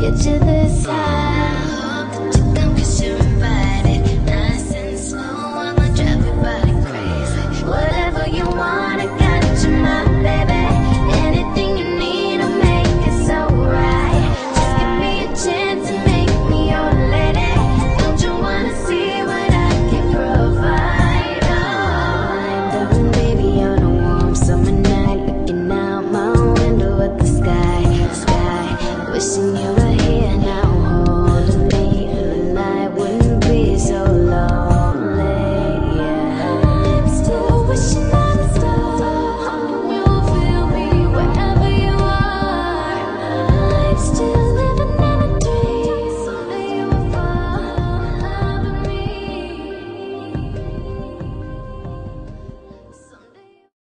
get you this high. Hope that you come 'cause you're invited. Nice and slow, I'ma drive your body crazy. Whatever you want, I got you, my baby. Anything you need, I'll make it so right. Just give me a chance and make me your lady. Don't you wanna see what I can provide? Oh, darling baby, on a warm summer night, looking out my window at the sky, wishing